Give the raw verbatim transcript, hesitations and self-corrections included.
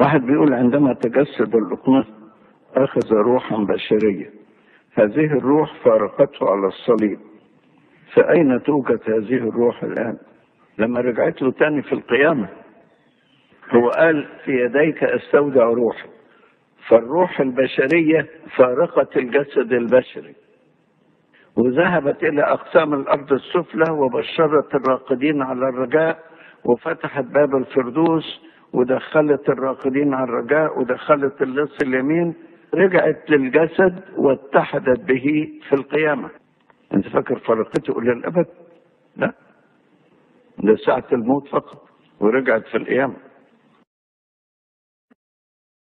واحد بيقول عندما تجسد الأقنص أخذ روحا بشرية، هذه الروح فارقته على الصليب، فأين توجد هذه الروح الآن لما رجعت له تاني في القيامة؟ هو قال في يديك استودع روحي، فالروح البشرية فارقت الجسد البشري وذهبت إلى أقسام الأرض السفلى وبشرت الراقدين على الرجاء وفتحت باب الفردوس ودخلت الراقدين على الرجاء ودخلت اللص اليمين، رجعت للجسد واتحدت به في القيامة. أنت فاكر فرقته إلى الأبد؟ لا، ده ساعة الموت فقط ورجعت في القيامة.